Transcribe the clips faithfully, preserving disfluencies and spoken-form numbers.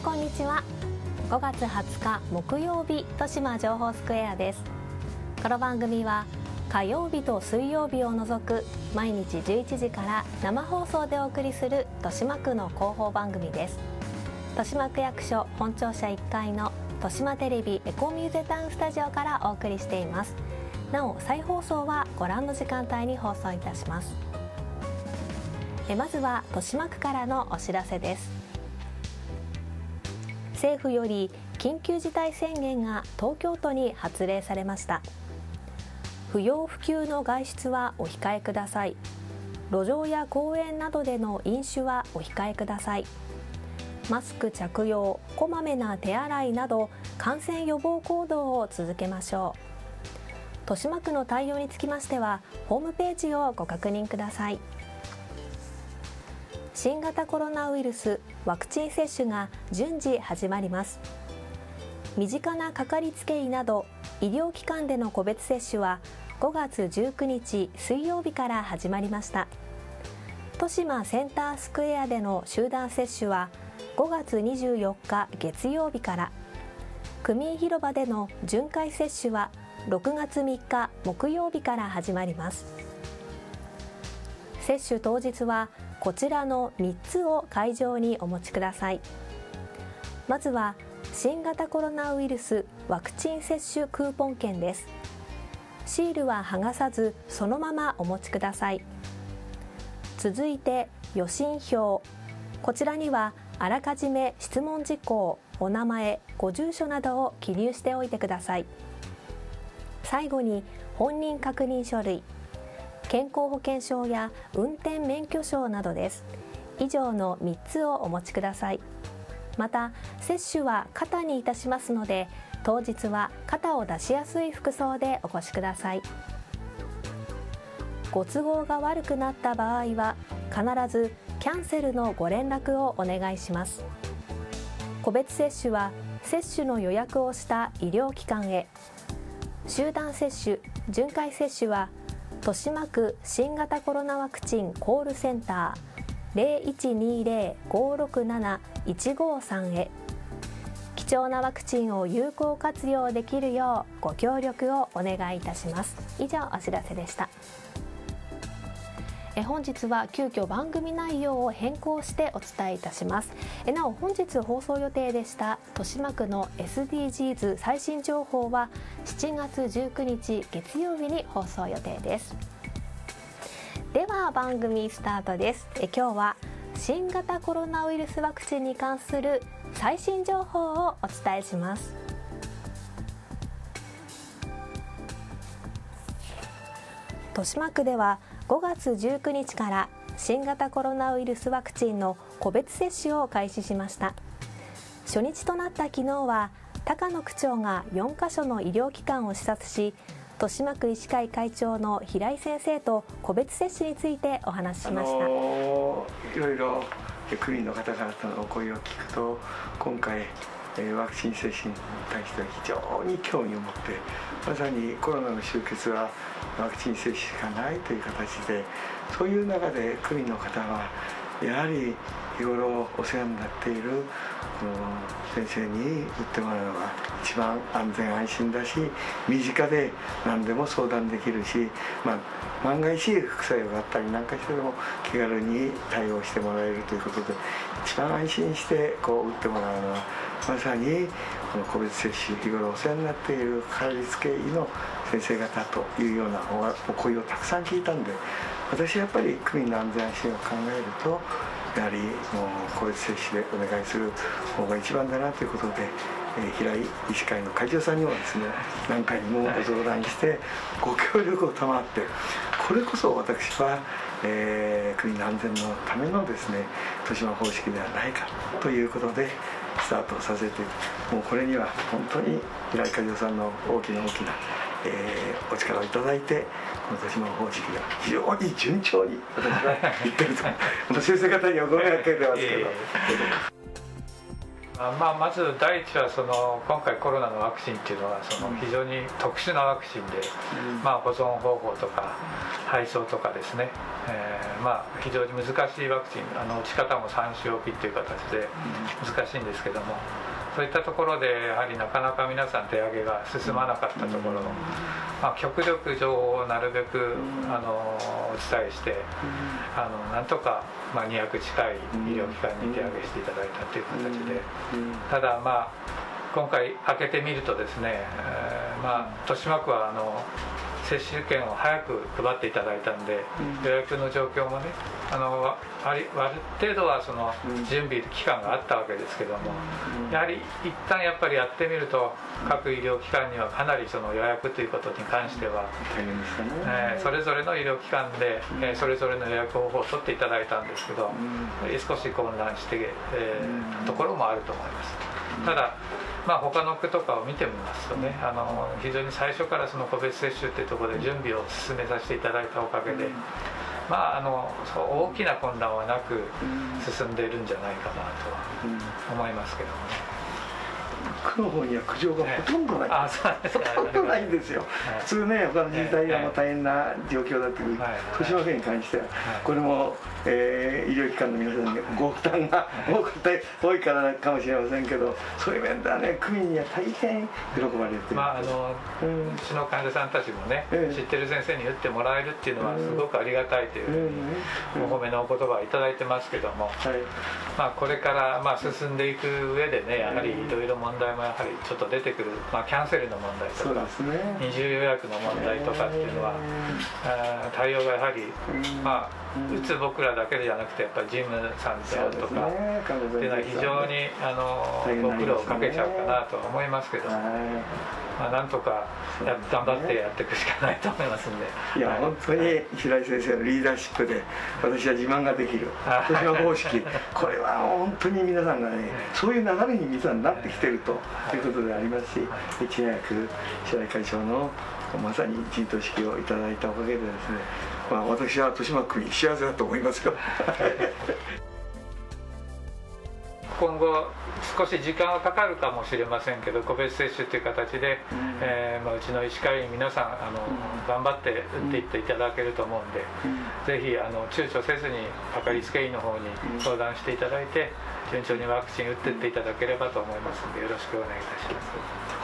こんにちは。ごがつはつか木曜日、豊島情報スクエアです。この番組は火曜日と水曜日を除く毎日じゅういちじから生放送でお送りする豊島区の広報番組です。豊島区役所本庁舎いっかいの豊島テレビエコミューゼタウンスタジオからお送りしています。なお再放送はご覧の時間帯に放送いたします。えまずは豊島区からのお知らせです。政府より緊急事態宣言が東京都に発令されました。不要不急の外出はお控えください。路上や公園などでの飲酒はお控えください。マスク着用、こまめな手洗いなど感染予防行動を続けましょう。豊島区の対応につきましてはホームページをご確認ください。新型コロナウイルスワクチン接種が順次始まります。身近なかかりつけ医など医療機関での個別接種はごがつじゅうくにち水曜日から始まりました。豊島センタースクエアでの集団接種はごがつにじゅうよっか月曜日から、区民広場での巡回接種はろくがつみっか木曜日から始まります。接種当日はこちらのみっつを会場にお持ちください。まずは新型コロナウイルスワクチン接種クーポン券です。シールは剥がさずそのままお持ちください。続いて予診票、こちらにはあらかじめ質問事項、お名前、ご住所などを記入しておいてください。最後に本人確認書類、健康保険証や運転免許証などです。以上のみっつをお持ちください。また接種は肩にいたしますので、当日は肩を出しやすい服装でお越しください。ご都合が悪くなった場合は必ずキャンセルのご連絡をお願いします。個別接種は接種の予約をした医療機関へ、集団接種、巡回接種は豊島区新型コロナワクチンコールセンター ゼロいちにゼロ ごろくなないちごさん へ、貴重なワクチンを有効活用できるようご協力をお願いいたします。以上お知らせでした。え本日は急遽番組内容を変更してお伝えいたします。えなお本日放送予定でした豊島区の エスディージーズ 最新情報はしちがつじゅうくにち月曜日に放送予定です。では番組スタートです。え今日は新型コロナウイルスワクチンに関する最新情報をお伝えします。豊島区ではごがつじゅうくにちから新型コロナウイルスワクチンの個別接種を開始しました。初日となった昨日は高野区長がよんかしょの医療機関を視察し、豊島区医師会会長の平井先生と個別接種についてお話ししました。あのー、いろいろ区民の方々のお声を聞くと、今回ワクチン接種に対しては非常に興味を持って、まさにコロナの終結はワクチン接種しかないという形で、そういう中で区民の方はやはり日頃お世話になっている先生に打ってもらうのが一番安全安心だし、身近で何でも相談できるし、まあ、万が一副作用があったりなんかしても気軽に対応してもらえるということで、一番安心してこう打ってもらうのはまさにこの個別接種、日頃お世話になっているかかりつけ医の先生方というようなお声をたくさん聞いたんで、私はやっぱり区民の安全安心を考えるとやはりもう個別接種でお願いする方が一番だなということで、えー、平井医師会の会長さんにもですね何回もご相談してご協力を賜って、これこそ私は、えー、区民の安全のためのですね豊島方式ではないかということでスタートさせて、もうこれには本当に平井会長さんの大きな大きな、えー、お力をいただいて、この豊島方式が非常に順調に私は言ってると先生方にはご迷惑かけてますけど、 まあ、まず第一はその今回コロナのワクチンっていうのはその非常に特殊なワクチンで、うん、まあ、保存方法とか配送とかですね、えー、まあ非常に難しいワクチン、あの打ち方もさん週おきっていう形で難しいんですけども、そういったところでやはりなかなか皆さん手上げが進まなかったところ、まあ、極力情報をなるべくあのお伝えして、あのなんとかまあにひゃく近い医療機関に手上げしていただいたという形で、ただまあ今回開けてみるとですね、えー、まあ豊島区はあの接種券を早く配っていただいたんで、予約の状況もね、あのある程度はその準備期間があったわけですけども、やはり一旦やっぱりやってみると各医療機関にはかなりその予約ということに関しては、えー、それぞれの医療機関で、えー、それぞれの予約方法を取っていただいたんですけど、少し混乱している、えー、ところもあると思います。ただまあ、他の区とかを見てみますとね、あの非常に最初からその個別接種っていうところで準備を進めさせていただいたおかげで、まあ、あの大きな混乱はなく進んでいるんじゃないかなと思いますけどもね。 区の方には苦情がほとんどない、 あ、そうですか。 ほとんどないんですよ、はい、普通ね、他の自治体がもう大変な状況だっていう、はい、豊島県に関しては、はい、これも、えー、医療機関の皆さんにご負担が多かった多いからかもしれませんけど、そういう面ではね、区民には大変喜ばれてる、 まあ、あの、うん、うちの患者さんたちもね、えー、知ってる先生に打ってもらえるっていうのはすごくありがたいという、うん、お褒めのお言葉をいただいてますけども、はい、まあ、これから、まあ、進んでいく上でね、やはりいろいろ問題もやはりちょっと出てくる、まあ、キャンセルの問題とか、ね、二重予約の問題とかっていうのは、えー、対応がやはり、まあ、打つ僕らだけじゃなくてやっぱりジムさんであるとかっていうのは非常にあのご苦労をかけちゃうかなとは思いますけど、まあ、なんとかや頑張ってやっていくしかないと思いますんで、 いや、はい、本当に平井先生のリーダーシップで私は自慢ができる豊島方式、これは本当に皆さんがね、そういう流れに実はなってきてるということでありますし、いち早く白井会長のまさに陣頭指揮をいただいたおかげでですね、まあ、私は豊島区民幸せだと思いますよ今後少し時間はかかるかもしれませんけど、個別接種という形で、うん、えー、まあ、うちの医師会員皆さんあの、うん、頑張って打っていっていただけると思うんで、うん、ぜひあの躊躇せずにかかりつけ医の方に相談していただいて、順調にワクチン打っていっていただければと思いますので、よろしくお願いいたします。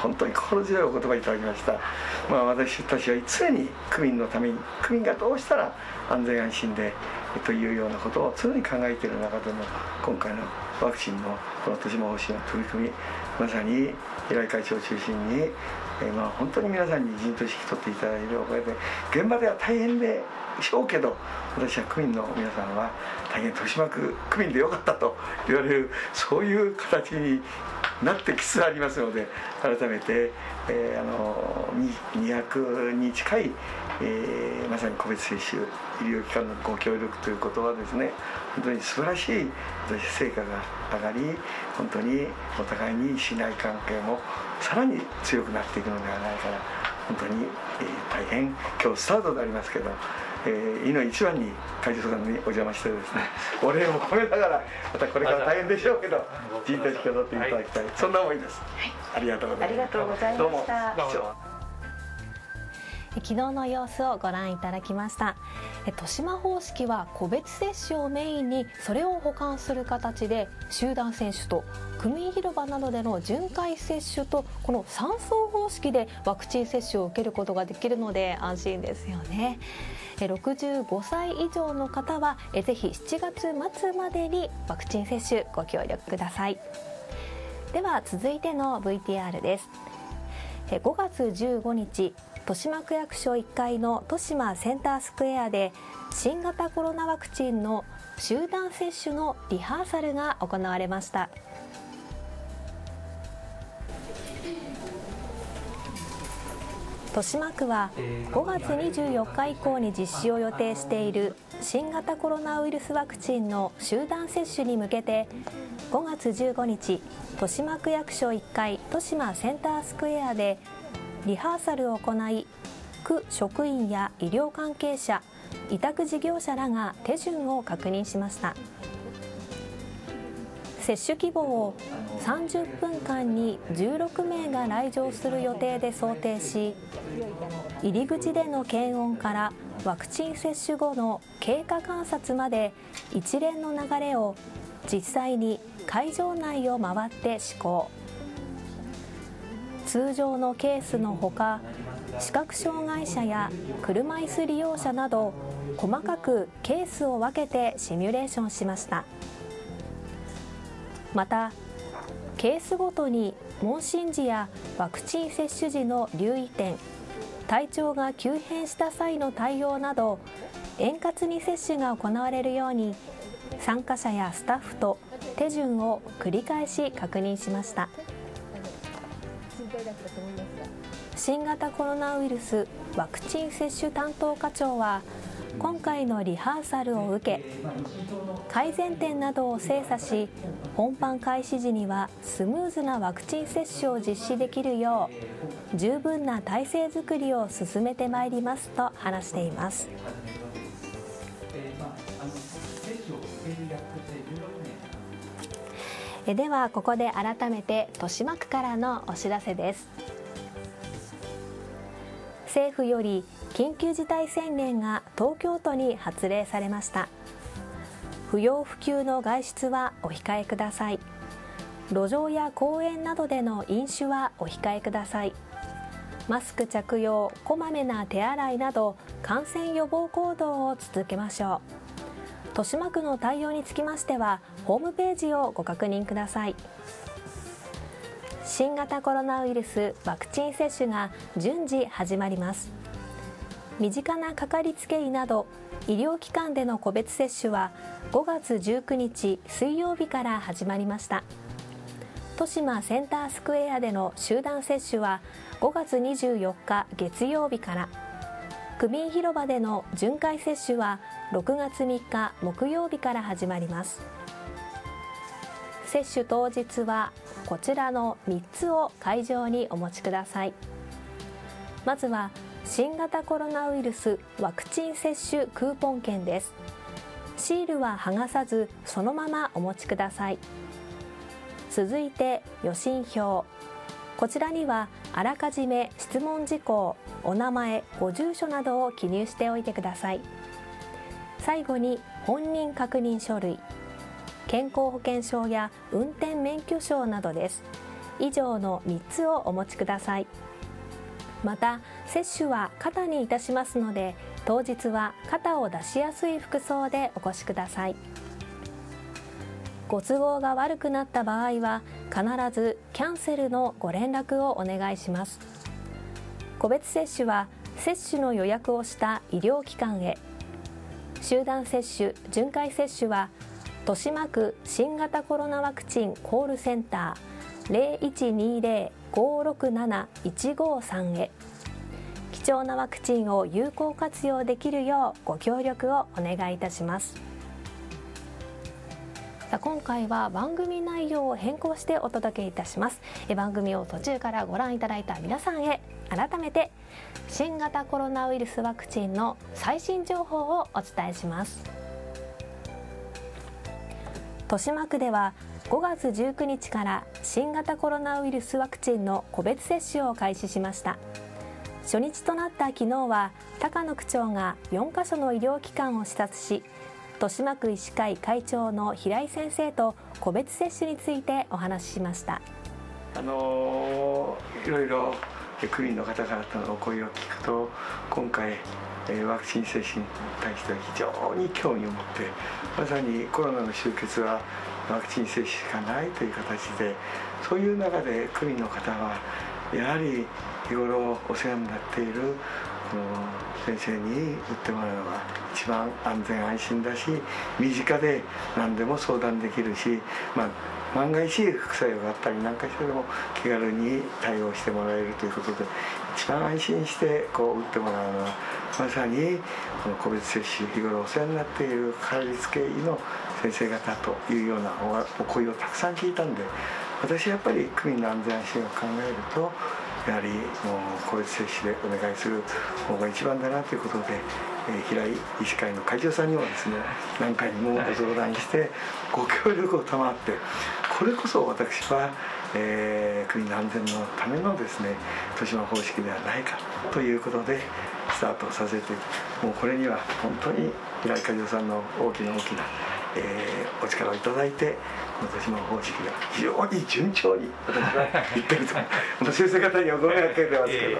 本当に心強いお言葉いただきました。まあ、私たちは常に区民のために、区民がどうしたら安全安心でというようなことを常に考えている中での今回のワクチンのこの豊島方針の取り組み、まさに平井会長を中心に、えー、まあ本当に皆さんに陣頭指揮取っていただいているおかげで、現場では大変でしょうけど、私は区民の皆さんは大変豊島区区民でよかったと言われる、そういう形になってきつつありますので、改めて、えー、あのにひゃくに近い、えー、まさに個別接種医療機関のご協力ということはですね、本当に素晴らしい成果が上がり、本当にお互いに信頼関係もさらに強くなっていくのではないかな、本当に、えー、大変今日スタートでありますけど、えー、いの一番に会長さんにお邪魔してですね、お礼を込めながら、またこれから大変でしょうけど陣頭指揮を取っていただきたい、はい、そんな思いです、はい、ありがとうございます。 ありがとうございました。 どうも昨日の様子をご覧いただきました。豊島方式は個別接種をメインにそれを補完する形で、集団接種と区民広場などでの巡回接種とこのさん層方式でワクチン接種を受けることができるので安心ですよね。ろくじゅうごさい以上の方はぜひしちがつまつまでにワクチン接種ご協力ください。では続いての ブイティーアール です。ごがつじゅうごにち、豊島区役所いっかいの豊島センタースクエアで新型コロナワクチンの集団接種のリハーサルが行われました。豊島区はごがつにじゅうよっか以降に実施を予定している新型コロナウイルスワクチンの集団接種に向けて、ごがつじゅうごにち、豊島区役所いっかい豊島センタースクエアでリハーサルを行い、区職員や医療関係者、委託事業者らが手順を確認しました。 接種希望をさんじゅっぷんかんにじゅうろくめいが来場する予定で想定し、入り口での検温からワクチン接種後の経過観察まで一連の流れを実際に会場内を回って施行。通常のケースのほか、視覚障害者や車椅子利用者など細かくケースを分けてシミュレーションしました。またケースごとに問診時やワクチン接種時の留意点、体調が急変した際の対応など円滑に接種が行われるように参加者やスタッフと手順を繰り返し確認しました。新型コロナウイルスワクチン接種担当課長は今回のリハーサルを受け、改善点などを精査し、本番開始時にはスムーズなワクチン接種を実施できるよう十分な体制づくりを進めてまいりますと話しています。ではここで改めて豊島区からのお知らせです。政府より緊急事態宣言が東京都に発令されました。不要不急の外出はお控えください。路上や公園などでの飲酒はお控えください。マスク着用、こまめな手洗いなど感染予防行動を続けましょう。豊島区の対応につきましてはホームページをご確認ください。新型コロナウイルスワクチン接種が順次始まります。身近なかかりつけ医など医療機関での個別接種はごがつじゅうくにち水曜日から始まりました。豊島センタースクエアでの集団接種はごがつにじゅうよっか月曜日から、区民広場での巡回接種はろくがつみっか木曜日から始まります。接種当日はこちらのみっつを会場にお持ちください。まずは新型コロナウイルスワクチン接種クーポン券です。シールは剥がさずそのままお持ちください。続いて予診票、こちらにはあらかじめ質問事項、お名前、ご住所などを記入しておいてください。最後に本人確認書類、健康保険証や運転免許証などです。以上のみっつをお持ちください。また接種は肩にいたしますので、当日は肩を出しやすい服装でお越しください。ご都合が悪くなった場合は必ずキャンセルのご連絡をお願いします。個別接種は接種の予約をした医療機関へ、集団接種・巡回接種は豊島区新型コロナワクチンコールセンター ゼロいちにゼロ ごろくなないちごさん へ、貴重なワクチンを有効活用できるようご協力をお願いいたします。今回は番組内容を変更してお届けいたします。番組を途中からご覧いただいた皆さんへ改めて新型コロナウイルスワクチンの最新情報をお伝えします。豊島区ではごがつじゅうくにちから新型コロナウイルスワクチンの個別接種を開始しました。初日となった昨日は高野区長がよんかしょの医療機関を視察し、豊島区医師会会長の平井先生と個別接種についてお話ししました。 あのいろいろ区民の方々のお声を聞くと、今回ワクチン接種に対しては非常に興味を持って、まさにコロナの終結はワクチン接種しかないという形で、そういう中で区民の方はやはり日頃お世話になっているこの先生に打ってもらうのが一番安全安心だし、身近で何でも相談できるし、まあ、万が一副作用があったりなんかしてでも気軽に対応してもらえるということで、一番安心してこう打ってもらうのはまさにこの個別接種、日頃お世話になっているかかりつけ医の先生方というようなお声をたくさん聞いたんで、私はやっぱり区民の安全安心を考えるとやはりもう個別接種でお願いする方が一番だなということで、 えー、平井医師会の会長さんにもですね何回もご相談してご協力を賜って、これこそ私は、えー、区民の安全のためのですね豊島方式ではないかということでスタートさせて、もうこれには本当に平井会長さんの大きな大きな、えー、お力をいただいて、この豊島方式が非常に順調に私は言ってると先生方にはご迷惑かけてますけど。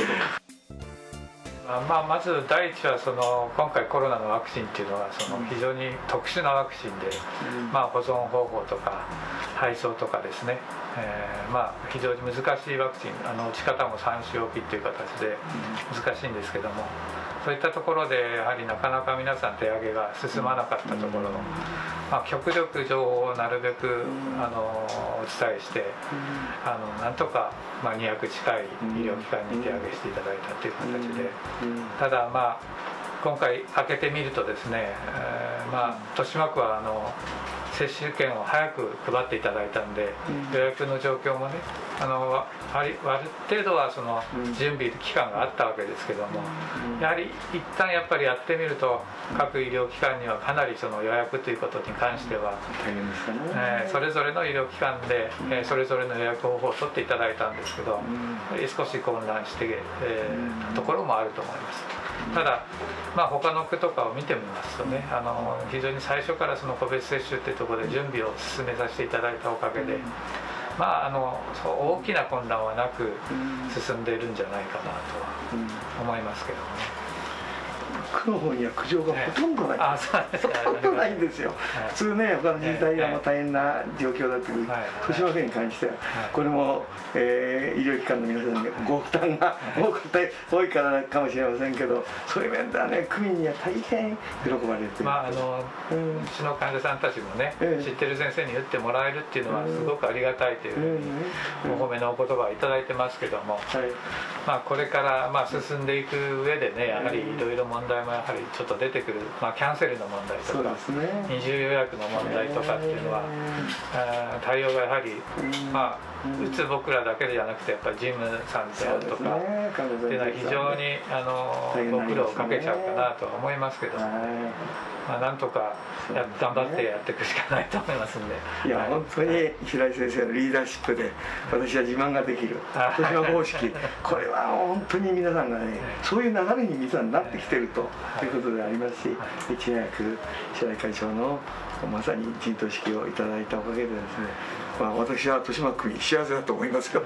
まあ、まず第一はその今回コロナのワクチンっていうのはその非常に特殊なワクチンで、まあ、保存方法とか配送とかですね、えー、まあ非常に難しいワクチン、あの打ち方もさん種置きっていう形で難しいんですけども、そういったところでやはりなかなか皆さん手上げが進まなかったところ、まあ、極力情報をなるべくあのお伝えして、あのなんとかまあにひゃく近い医療機関に手上げしていただいたという形で、ただまあ今回開けてみるとですね、えー、まあ豊島区はあの接種券を早く配っていただいたんで、うん、予約の状況もね、あのある程度はその準備期間があったわけですけども、うん、やはり一旦やっぱりやってみると各医療機関にはかなりその予約ということに関しては、うんえー、それぞれの医療機関で、うんえー、それぞれの予約方法を取っていただいたんですけど、うん、少し混乱して、えー、たところもあると思います。ただ、まあ、他の区とかを見てみますとね、あの非常に最初からその個別接種っていうところで準備を進めさせていただいたおかげで、まあ、あのそう大きな混乱はなく進んでいるんじゃないかなとは思いますけどもね。 区の方には苦情がほとんどない、ね、ほとんどないんですよ、はい、普通ね他の自治体がもう大変な状況だっていう、はい、豊島区に関しては、はい、これも、えー、医療機関の皆さんにご負担が多かった多いからかもしれませんけど、そういう面ではね区民には大変喜ばれてる、 まああの、うん、うちの患者さんたちもね、えー、知ってる先生に言ってもらえるっていうのはすごくありがたいという、うん、お褒めのお言葉をいただいてますけども、はい、まあ、これから、まあ、進んでいく上でね、やはりいろいろ問題もやはりちょっと出てくる、まあ、キャンセルの問題とか、ね、二重予約の問題とかっていうのは、えー、対応がやはり、まあ打つ僕らだけじゃなくてやっぱりジムさんであるとかっていうのは非常にあのご苦労をかけちゃうかなとは思いますけど、まあ、なんとかや頑張ってやっていくしかないと思いますんで、 いや、はい、本当に平井先生のリーダーシップで私は自慢ができる豊島方式、これは本当に皆さんがねそういう流れに皆さんなってきてるということでありますし、一年役白井会長のまさに陣頭指揮をいただいたおかげでですね、まあ、私は豊島区に幸せだと思いますよ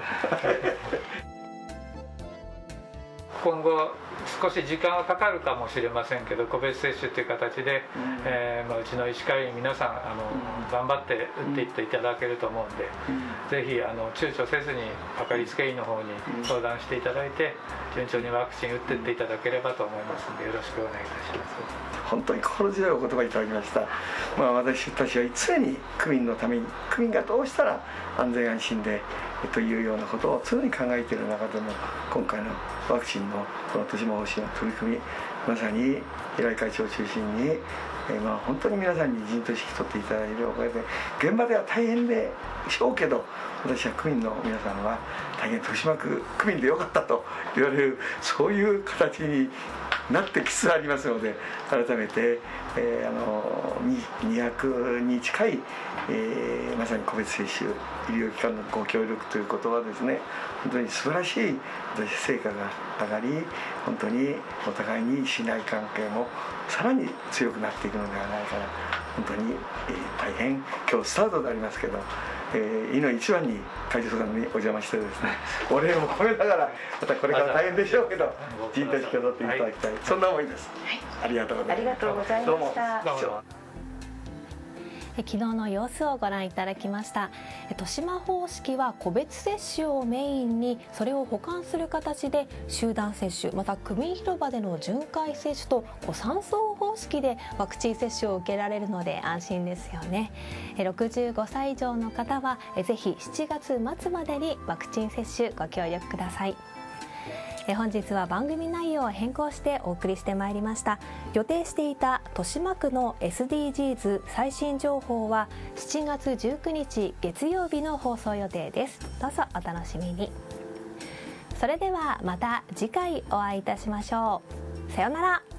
今後少し時間はかかるかもしれませんけど、個別接種という形で、うんえーまあ、うちの医師会員皆さんあの、うん、頑張って打っていっていただけると思うんで、うん、ぜひあの躊躇せずにかかりつけ医の方に相談していただいて、順調にワクチン打っていっていただければと思いますので、よろしくお願いいたします。 本当に心強いお言葉いただきました。まあ、私たちは常に区民のために、区民がどうしたら安全安心でというようなことを常に考えている中でも、今回のワクチンのこの豊島方式の取り組み、まさに平井会長を中心に、えー、まあ本当に皆さんに陣頭指揮取っていただいているおかげで、現場では大変でしょうけど、私は区民の皆さんは大変豊島区区民でよかったと言われる、そういう形になってきつつありますので、改めて、えー、あのにひゃくに近い、えー、まさに個別接種医療機関のご協力ということはですね、本当に素晴らしい成果が上がり、本当にお互いに信頼関係もさらに強くなっていくのではないかな、本当に、えー、大変今日スタートでありますけど、えー、いの一番に会長さんにお邪魔してですね、お礼を込めながら、またこれから大変でしょうけど陣頭指揮を取っていただきたい、はい、そんな思いです、はい、ありがとうございます。 ありがとうございました。 どうも昨日の様子をご覧いただきました。豊島方式は個別接種をメインに、それを補完する形で集団接種、また区民広場での巡回接種とさん層方式でワクチン接種を受けられるので安心ですよね。ろくじゅうごさい以上の方はぜひしちがつまつまでにワクチン接種ご協力ください。本日は番組内容を変更してお送りしてまいりました。予定していた豊島区の エスディージーズ 最新情報はしちがつじゅうくにち月曜日の放送予定です。どうぞお楽しみに。それではまた次回お会いいたしましょう。さようなら。